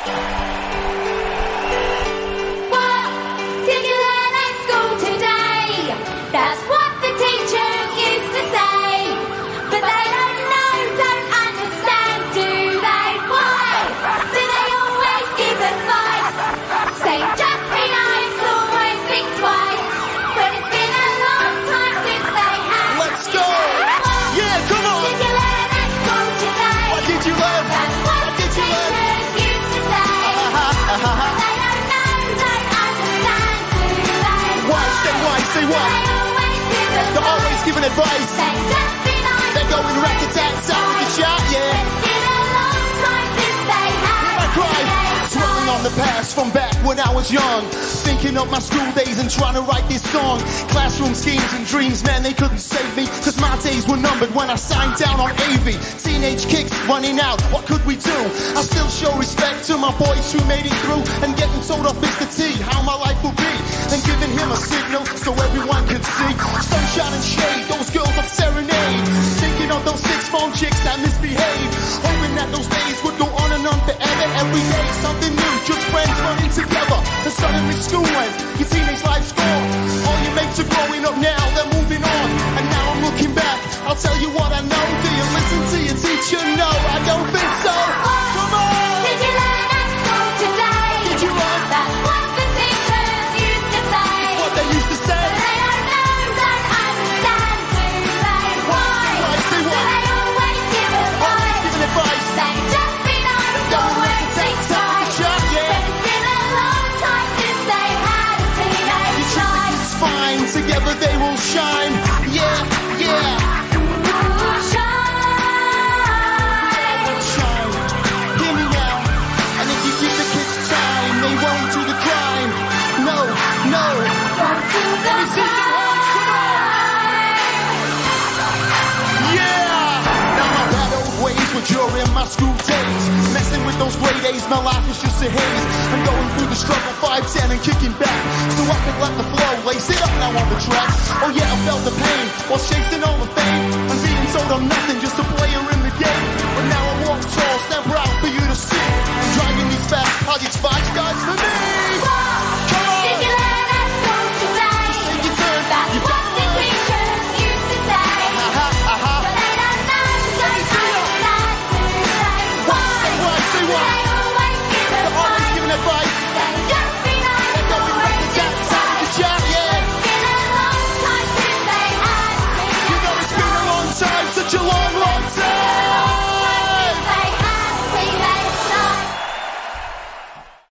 They're always giving advice. They're going rat-a-tat-tat with the chat, yeah. I cry, dwelling on the past from back when I was young, thinking of my school days and trying to write this song. Classroom schemes and dreams, man, they couldn't save me, cause my days were numbered when I signed down on AV. Teenage kicks running out, what could we do? I still show respect to my boys who made it through, and getting told off Mr. T how my life will be, and giving him a signal so everyone can see. Sunshine and shade, those girls of serenade, thinking of those 6-phone chicks that misbehave, hoping that those days would go on and on forever. Every day something new, just friends running together. And suddenly school went, your teenage life's gone. All your mates are growing up now, they're moving on. And now I'm looking back, I'll tell you what I know. Do you listen to your teacher? No, I don't think so. Come on! Did you learn at school today? Did you learn? That's what the teachers used to say. What they used to say. But they don't know, don't understand, do they? Why? Say Do what? they always give advice? Giving advice. Say just be nice, always think twice. Chat, yeah. But it's been a long time since they had a teenage life. It's fine, together they will shine. Yeah, yeah. During my school days, messing with those grade A's, my life was just a haze. I'm going through the struggle, 5'10" and kicking back, so I can let the flow lace it up now on the track. Oh yeah, I felt the pain while chasing all the fame, and being told I'm nothing, just a player in